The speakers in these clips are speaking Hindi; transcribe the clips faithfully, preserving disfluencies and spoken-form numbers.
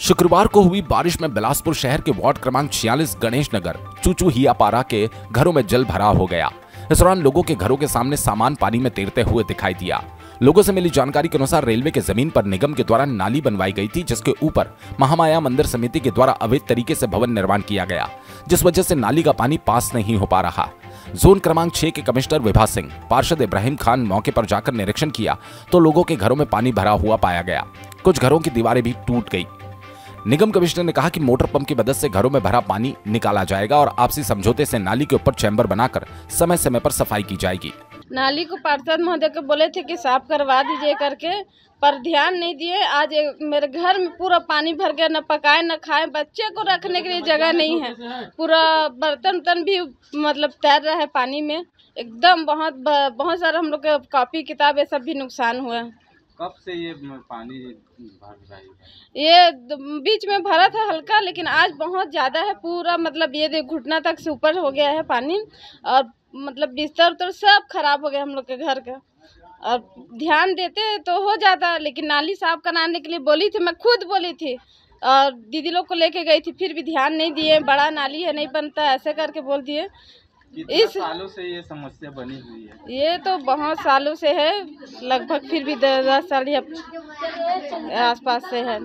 शुक्रवार को हुई बारिश में बिलासपुर शहर के वार्ड क्रमांक छियालीस गणेश नगर चूचू हियापारा के घरों में जल भरा हो गया। इस दौरान लोगों के घरों के सामने सामान पानी में तैरते हुए दिखाई दिया। लोगों से मिली जानकारी के अनुसार रेलवे के जमीन पर निगम के द्वारा नाली बनवाई गई थी, जिसके ऊपर महामाया मंदिर समिति के द्वारा अवैध तरीके से भवन निर्माण किया गया, जिस वजह से नाली का पानी पास नहीं हो पा रहा। जोन क्रमांक छह के कमिश्नर विभा सिंह, पार्षद इब्राहिम खान मौके पर जाकर निरीक्षण किया तो लोगों के घरों में पानी भरा हुआ पाया गया। कुछ घरों की दीवारें भी टूट गई। निगम कमिश्नर ने कहा कि मोटर पंप की मदद से घरों में भरा पानी निकाला जाएगा और आपसी समझौते से नाली के ऊपर चैम्बर बनाकर समय समय पर सफाई की जाएगी। नाली को पार्षद महोदय को बोले थे कि साफ करवा दीजिए करके, पर ध्यान नहीं दिए। आज मेरे घर में पूरा पानी भर गया, न पकाए न खाए, बच्चे को रखने के लिए जगह नहीं है। पूरा बर्तन उर्तन भी मतलब तैर रहा है पानी में एकदम। बहुत बहुत सारा हम लोग के कॉपी किताब ये सब भी नुकसान हुआ है। कब से ये पानी भर रहा है? ये बीच में भरा था हल्का, लेकिन आज बहुत ज़्यादा है। पूरा मतलब ये घुटना तक से ऊपर हो गया है पानी, और मतलब बिस्तर उतर सब खराब हो गया हम लोग के घर का। और ध्यान देते तो हो जाता, लेकिन नाली साफ कराने के लिए बोली थी, मैं खुद बोली थी और दीदी लोग को लेके गई थी, फिर भी ध्यान नहीं दिए। बड़ा नाली है, नहीं बनता, ऐसे करके बोल दिए। इस सालों से ये समस्या बनी हुई है? ये तो बहुत सालों से है, लगभग फिर भी दस साल या आसपास से है।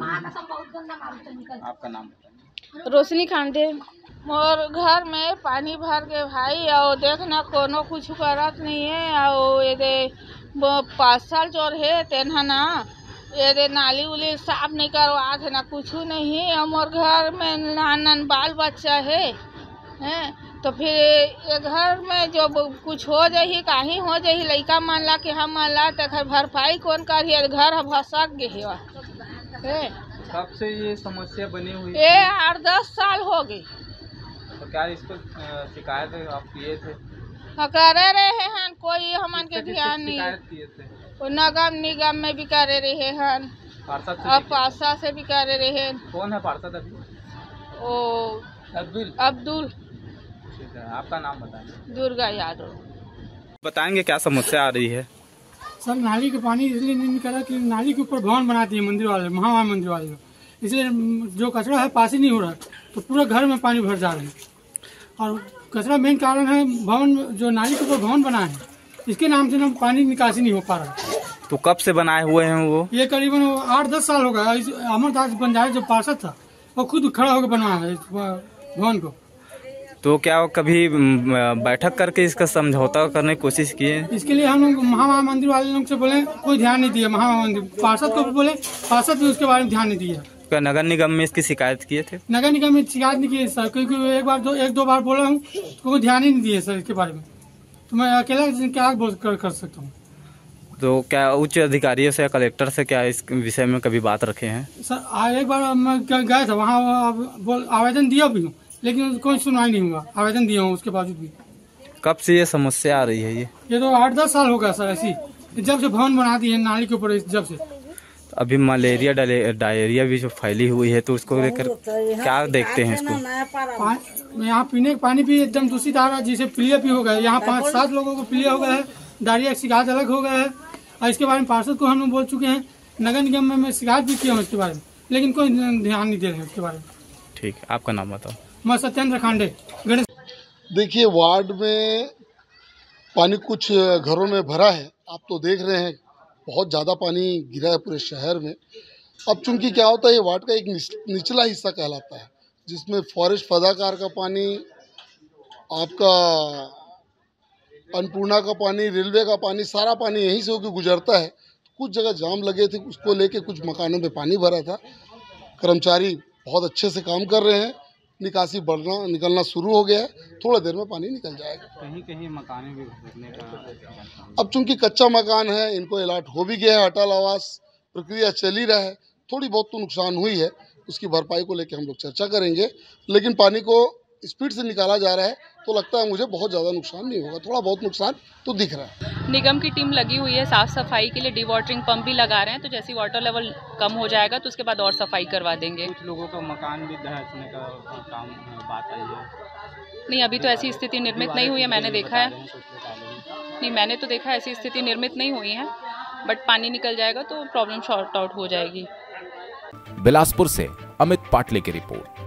आपका नाम बताइए। रोशनी खांडे। मोर घर में पानी भर के भाई, और देखना कोनो कुछ करत नहीं है। और ये पाँच साल चोर है तेना ना, ये नाली उली साफ नहीं करवा थे ना, कुछ नहीं है। और घर में नान बाल बच्चा है, हैं तो फिर ये घर में जो कुछ हो जाही, कहीं हो जाही, लड़का मान ला कि हम मान ला तो भरपाई कौन करिए? घर भसक गए। कब से ये समस्या बनी हुई? ये आठ दस साल हो गई। तो क्या इसको शिकायत आप किए थे? करे रहे हैं, कोई हमान के ध्यान नहीं। शिकायत किए थे? नगम निगम में भी करे रहे हैं, पार्षद और पार्षद से भी करे रहे हैं। कौन है पार्षद अभी? ओ अब्दुल। अब्दुल। ठीक है, आपका नाम बताएं। दुर्गा यादव। बताएंगे क्या समस्या आ रही है? सर, नाली का पानी इसलिए नहीं निकला कि नाली के ऊपर भवन बनाती है मंदिर वाले, महामाया मंदिर वाले, इसलिए जो कचरा है पास ही नहीं हो रहा, तो पूरा घर में पानी भर जा रहा है। और कचरा मेन कारण है भवन, जो नाली के ऊपर भवन बना है, इसके नाम से ना पानी निकासी नहीं हो पा रहा। तो कब से बनाए हुए हैं वो? ये करीबन आठ दस साल हो गया। अमरदास बंजारे जो पार्षद था, वो खुद खड़ा होकर बनवाया है इस भवन को। तो क्या कभी बैठक करके इसका समझौता करने की कोशिश किए? इसके लिए हम लोग महामाया मंदिर वाले लोग से बोले, कोई ध्यान नहीं दिया। महामाया मंदिर पार्षद को भी बोले, पार्षद भी उसके बारे में ध्यान नहीं दिया। क्या नगर निगम में इसकी शिकायत किए थे? नगर निगम में शिकायत नहीं की सर, क्योंकि एक बार दो एक दो बार बोला हूँ तो कोई ध्यान ही नहीं दिए सर इसके बारे में। तो मैं अकेला क्या बोल कर, कर सकता हूँ? तो क्या उच्च अधिकारियों से या कलेक्टर से क्या इस विषय में कभी बात रखे हैं? सर, एक बार मैं गया था वहाँ, आवेदन दिया भी हूँ, लेकिन कोई सुनवाई नहीं हुआ। आवेदन दिया हूँ उसके बावजूद भी। कब से ये समस्या आ रही है? ये ये तो आठ दस साल हो गया सर ऐसी, जब से भवन बना दी है नाली के ऊपर, जब से। तो अभी मलेरिया डायरिया भी जो फैली हुई है, तो उसको लेकर क्या देखते हैं इसको? यहाँ पीने का पानी भी एकदम दूषित आ रहा है, जिसे पीलिया भी हो गया। यहाँ पाँच सात लोगों को पीलिया हो गया है, डायरिया की शिकायत अलग हो गया है। और इसके बारे में पार्षद को हम लोग बोल चुके हैं, नगर निगम में मैं शिकायत भी किया हूँ इसके बारे में, लेकिन कोई ध्यान नहीं दे रहे हैं उसके बारे में। ठीक है, आपका नाम बताओ। मैं सत्येंद्र खांडे, गणेश। देखिए, वार्ड में पानी कुछ घरों में भरा है, आप तो देख रहे हैं, बहुत ज़्यादा पानी गिरा है पूरे शहर में। अब चूंकि क्या होता है, ये वार्ड का एक निचला हिस्सा कहलाता है, जिसमें फॉरेस्ट फदाकार का पानी, आपका अन्नपूर्णा का पानी, रेलवे का पानी, सारा पानी यहीं से होकर गुजरता है। कुछ जगह जाम लगे थे, उसको लेके कुछ मकानों में पानी भरा था। कर्मचारी बहुत अच्छे से काम कर रहे हैं, निकासी बढ़ना निकलना शुरू हो गया है, थोड़ा देर में पानी निकल जाएगा। कहीं कहीं मकान भी गिरने का, अब चूंकि कच्चा मकान है, इनको अलॉट हो भी गया है, अटल आवास प्रक्रिया चल ही रहा है, थोड़ी बहुत तो नुकसान हुई है, उसकी भरपाई को लेकर हम लोग चर्चा करेंगे। लेकिन पानी को स्पीड से निकाला जा रहा है, तो लगता है मुझे बहुत ज़्यादा नुकसान नहीं होगा, थोड़ा बहुत नुकसान तो दिख रहा है। निगम की टीम लगी हुई है साफ़ सफाई के लिए, डी वाटरिंग पंप भी लगा रहे हैं, तो जैसे वाटर लेवल कम हो जाएगा तो उसके बाद और सफाई करवा देंगे। कुछ लोगों का मकान भी धंसने का काम बात आई है? नहीं, अभी तो ऐसी स्थिति निर्मित नहीं हुई है, मैंने देखा है। नहीं, मैंने तो देखा ऐसी स्थिति निर्मित नहीं हुई है, बट पानी निकल जाएगा तो प्रॉब्लम शॉर्ट आउट हो जाएगी। बिलासपुर से अमित पाटले की रिपोर्ट।